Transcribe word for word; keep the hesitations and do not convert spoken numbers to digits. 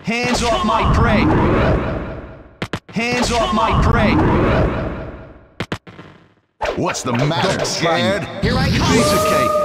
Hands off my prey! Hands off my prey! What's the matter, scared? Here I come! Piece of cake!